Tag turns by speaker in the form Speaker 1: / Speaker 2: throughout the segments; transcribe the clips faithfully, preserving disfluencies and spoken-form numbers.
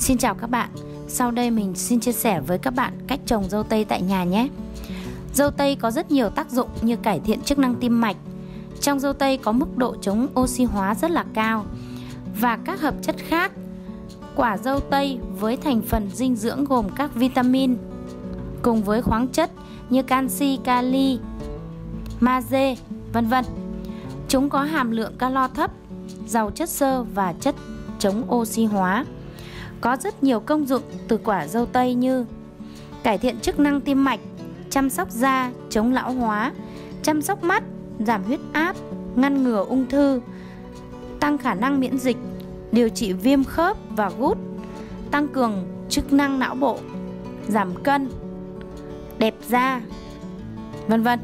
Speaker 1: Xin chào các bạn. Sau đây mình xin chia sẻ với các bạn cách trồng dâu tây tại nhà nhé. Dâu tây có rất nhiều tác dụng như cải thiện chức năng tim mạch. Trong dâu tây có mức độ chống oxy hóa rất là cao và các hợp chất khác. Quả dâu tây với thành phần dinh dưỡng gồm các vitamin cùng với khoáng chất như canxi, kali, magie, vân vân. Chúng có hàm lượng calo thấp, giàu chất xơ và chất chống oxy hóa. Có rất nhiều công dụng từ quả dâu tây như cải thiện chức năng tim mạch, chăm sóc da, chống lão hóa, chăm sóc mắt, giảm huyết áp, ngăn ngừa ung thư, tăng khả năng miễn dịch, điều trị viêm khớp và gút, tăng cường chức năng não bộ, giảm cân, đẹp da, vân vân.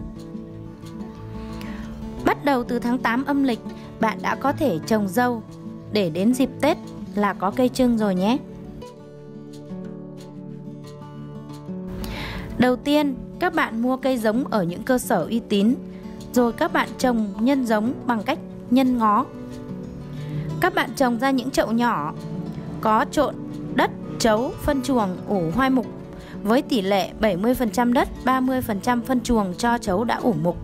Speaker 1: Bắt đầu từ tháng tám âm lịch, bạn đã có thể trồng dâu để đến dịp Tết là có cây chưng rồi nhé. Đầu tiên, các bạn mua cây giống ở những cơ sở uy tín, rồi các bạn trồng nhân giống bằng cách nhân ngó. Các bạn trồng ra những chậu nhỏ, có trộn đất, trấu, phân chuồng, ủ hoai mục với tỷ lệ bảy mươi phần trăm đất, ba mươi phần trăm phân chuồng cho trấu đã ủ mục.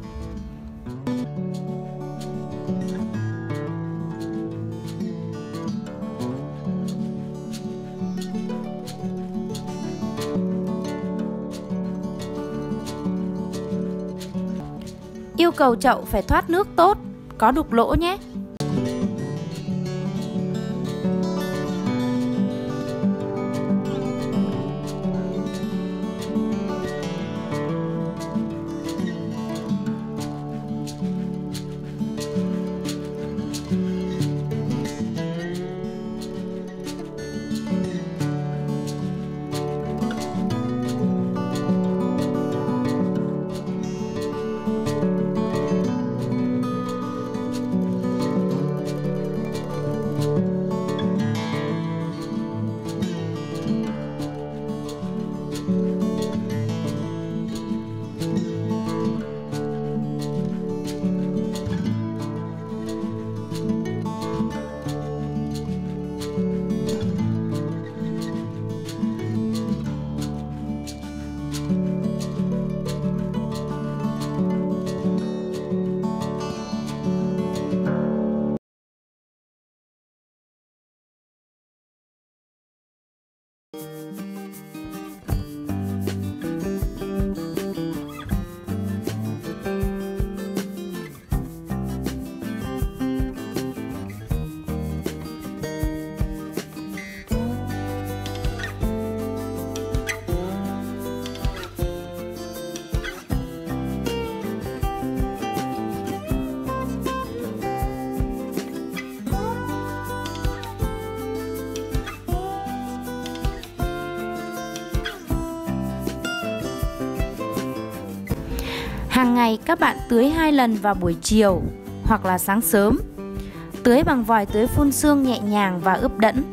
Speaker 1: Yêu cầu chậu phải thoát nước tốt, có đục lỗ nhé. Hàng ngày các bạn tưới hai lần vào buổi chiều hoặc là sáng sớm. Tưới bằng vòi tưới phun sương nhẹ nhàng và ướp đẫm.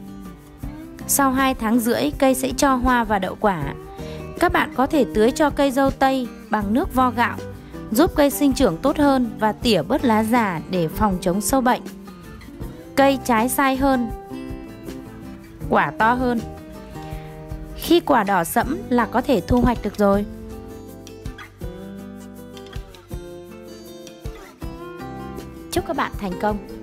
Speaker 1: Sau hai tháng rưỡi cây sẽ cho hoa và đậu quả. Các bạn có thể tưới cho cây dâu tây bằng nước vo gạo, giúp cây sinh trưởng tốt hơn và tỉa bớt lá già để phòng chống sâu bệnh. Cây trái sai hơn, quả to hơn. Khi quả đỏ sẫm là có thể thu hoạch được rồi. Chúc các bạn thành công!